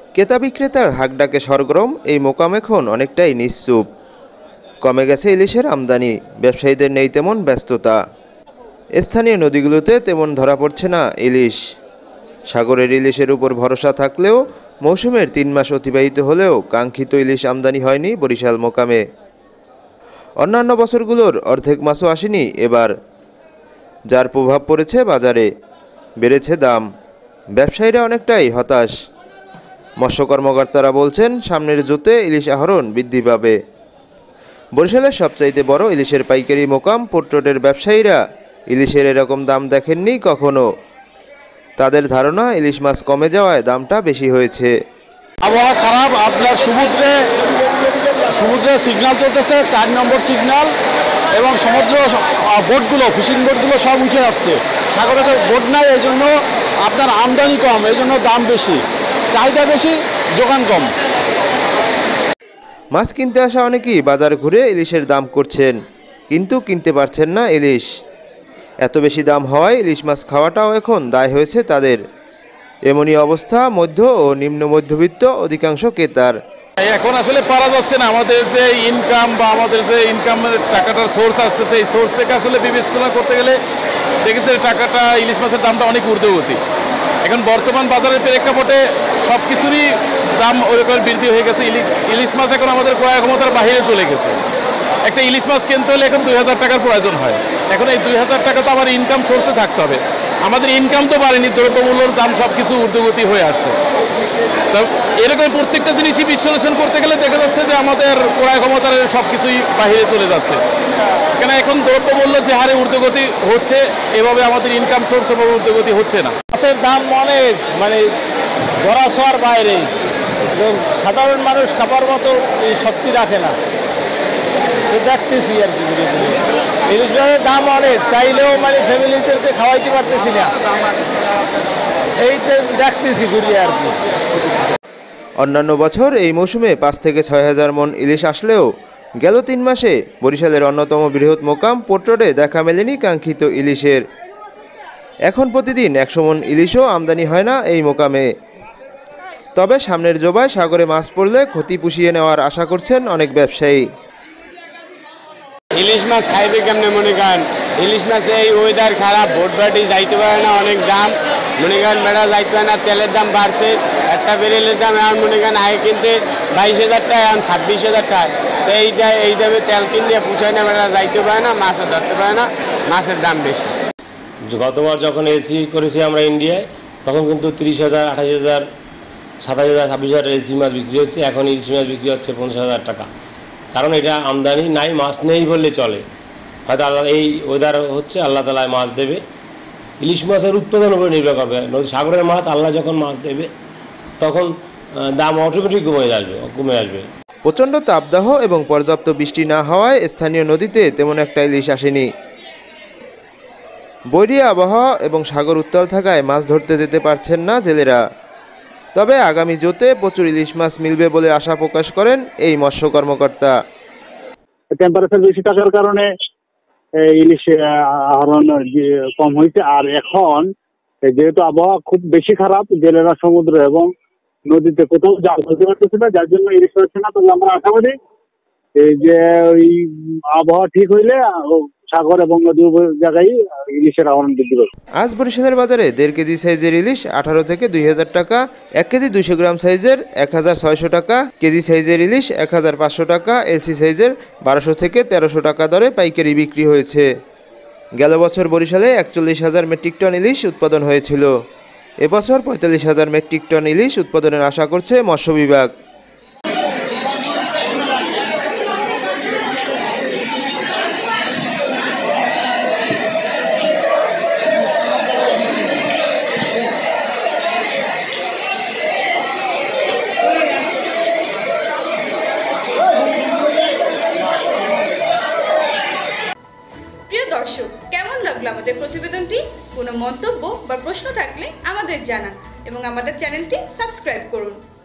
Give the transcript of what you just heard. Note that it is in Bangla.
ক্রেতা বিক্রেতার হাঁকডাকে সরগরম এই মোকাম এখন অনেকটাই নিশ্চুপ। কমে গেছে ইলিশের আমদানি, ব্যবসায়ীদের নেই তেমন ব্যস্ততা। স্থানীয় নদীগুলোতে তেমন ধরা পড়ছে না ইলিশ। সাগরের ইলিশের উপর ভরসা থাকলেও মৌসুমের ৩ মাস অতিবাহিত হলেও কাঙ্ক্ষিত ইলিশ আমদানি হয়নি বরিশাল মোকামে। অন্যান্য বছরগুলোর অর্ধেক মাছও আসেনি এবার, যার প্রভাব পড়েছে বাজারে। বেড়েছে দাম, ব্যবসায়ীরা অনেকটাই হতাশ। মৎস্য কর্মকর্তারা বলছেন সামনের জুতে ইলিশ আহরণ বৃদ্ধি পাবে। বরিশালের সবচাইতে বড় ইলিশের পাইকারি মোকাম পোর্ট রোডের ব্যবসায়ীরা ইলিশের এরকম দাম দেখেননি কখনো। তাদের ধারণা ইলিশ মাছ কমে যাওয়ায় দামটা বেশি হয়েছে। আবহাওয়া খারাপ, আপনার সমুদ্রে সিগন্যাল চলতেছে ৪ নম্বর সিগন্যাল, এবং সমুদ্র বোটগুলো, ফিশিং বোটগুলো সব উঠে আসছে। সাগরে তো বোট নাই, এই জন্য আপনার আমদানি কম, এই জন্য দাম বেশি, চাহিদা বেশি, যোগান কম। মাছ কিনতে আসা অনেকেই বাজার ঘুরে ইলিশের দাম করছেন, কিন্তু কিনতে পারছেন না ইলিশ। এত বেশি দাম হওয়ায় ইলিশ মাছ খাওয়াটাও এখন দায় হয়েছে তাদের। এমনই অবস্থা মধ্য ও নিম্ন মধ্যবিত্ত অধিকাংশ ক্রেতার। এখন আসলে পারা যাচ্ছে না। আমাদের যে ইনকাম বা আমাদের যে ইনকামের টাকাটার সোর্স আসতেছে, এই সোর্স থেকে আসলে বিবেচনা করতে গেলে দেখেছে টাকাটা, ইলিশ মাছের দামটা অনেক ঊর্ধ্বগতি। এখন বর্তমান বাজারের প্রেক্ষাপটে সব কিছুরই দাম ওরকম বৃদ্ধি হয়ে গেছে। ইলিশ মাছ এখন আমাদের ক্রয় ক্ষমতার বাইরে চলে গেছে। একটা ইলিশ মাছ কিনতে হলে এখন ২০০০ টাকার প্রয়োজন হয়। এখন এই ২০০০ টাকা তো আমার ইনকাম সোর্সে থাকতে হবে। আমাদের ইনকাম তো বাড়েনি, দ্রব্যমূল্যের দাম সব কিছু ঊর্ধ্বগতি হয়ে আসছে। তা এরকম প্রত্যেকটা জিনিসই বিশ্লেষণ করতে গেলে দেখা যাচ্ছে যে আমাদের ক্রয় ক্ষমতার সব কিছুই বাহিরে চলে যাচ্ছে। কেন এখন দ্রব্যমূল্য যে হারে ঊর্ধ্বগতি হচ্ছে, এভাবে আমাদের ইনকাম সোর্স এভাবে ঊর্ধ্বগতি হচ্ছে না। মাছের দাম অনেক ধরা ছোঁয়ার বাইরে, এবং সাধারণ মানুষ খাবার মতো এই শক্তি রাখে না। দেখতেছি আর কি, ইলিশ মাছের দাম অনেক, চাইলেও ফ্যামিলিদেরকে খাওয়াইতে পারতেছি না, এই দেখতেছি ঘুরিয়ে আর কি। অন্যান্য বছর এই মৌসুমে ৫ থেকে ৬ হাজার মন ইলিশ আসলেও গেল ৩ মাসে বরিশালের অন্যতম বৃহৎ মোকাম পোর্ট রোডে দেখা মেলেনি কাঙ্ক্ষিত ইলিশের। এখন প্রতিদিন ১০০ মন ইলিশও আমদানি হয় না এই মোকামে। তবে সামনের জোবায় সাগরে মাছ পড়লে ক্ষতি পুষিয়ে নেওয়ার আশা করছেন অনেক ব্যবসায়ী। ইলিশ মাছ খাইবে কেমনে মনে করেন, ইলিশ মাছ এই ওয়েদার খারাপ, ভোট বাটি যাইতে পারে না, অনেক দাম মনে করেন, বেড়া যাইতে পারে না, তেলের দাম বাড়ছে, একটা বেরেলের দাম এখন মনে করেন আগে কিনতে ২২,০০০ টাকা, এখন ২৬,০০০ টাকা। তো এই দামে তেল কিনলে পুষায় না, বেড়া যাইতে পারে না, মাছও ধরতে পারে না, মাছের দাম বেশি। গতবার যখন এলসি করেছি আমরা ইন্ডিয়ায়, তখন কিন্তু ৩০,০০০, ২৮,০০০, ২৭,০০০, ২৬,০০০ এলসি মাছ বিক্রি হচ্ছে। এখন ইলিশ মাছ বিক্রি হচ্ছে ৫০,০০০ টাকা। কারণ এটা আমদানি নাই, মাছ নেই বললে চলে। হয়তো আল্লাহ এই ওয়েদার হচ্ছে, আল্লাহ তাআলা মাছ দেবে। ইলিশ মাছের উৎপাদনের উপরে নির্ভর করবে। সাগরের মাছ আল্লাহ যখন মাছ দেবে তখন দাম অটোমেটিক কমে আসবে। প্রচণ্ড তাপদাহ এবং পর্যাপ্ত বৃষ্টি না হওয়ায় স্থানীয় নদীতে তেমন একটা ইলিশ আসেনি। বৈরী আবহাওয়া এবং সাগর উত্তাল থাকায় মাছ ধরতে যেতে পারছেন না জেলেরা। তবে আগামী জোতে প্রচুর ইলিশ মাছ মিলবে বলে আশা প্রকাশ করেন এই মৎস্য কর্মকর্তা। টেম্পারেচার বেশি থাকার কারণে ইলিশ আহরণ কম হয়েছে। আর এখন যেহেতু আবহাওয়া খুব বেশি খারাপ, জেলেরা সমুদ্র এবং নদীতে কোথাও জাল ফেলতে পারতেছে না, যার জন্য ইলিশ হচ্ছে না। তবে আমরা আশাবাদী এই যে ওই আবহাওয়া ঠিক হইলে সাগর এবং নদী উভয় জায়গায় ইলিশের আহরণ বৃদ্ধি পাবে। আজ বরিশালের বাজারে ১.৫ কেজি সাইজের ইলিশ ১৮ থেকে ২,০০০ টাকা, ১ কেজি ২০০ গ্রাম সাইজের ১,৬০০ টাকা, কেজি সাইজের ইলিশ ১,৫০০ টাকা, এলসি সাইজের ১২০০ থেকে ১৩০০ টাকা দরে পাইকারি বিক্রি হয়েছে। গেল বছর বরিশালে ৪১,০০০ মেট্রিক টন ইলিশ উৎপাদন হয়েছিল। এবছর ৪৫,০০০ মেট্রিক টন ইলিশ উৎপাদনের আশা করছে মৎস্য বিভাগ। দর্শক, কেমন লাগলো আমাদের প্রতিবেদনটি? কোনো মন্তব্য বা প্রশ্ন থাকলে আমাদের জানান এবং আমাদের চ্যানেলটি সাবস্ক্রাইব করুন।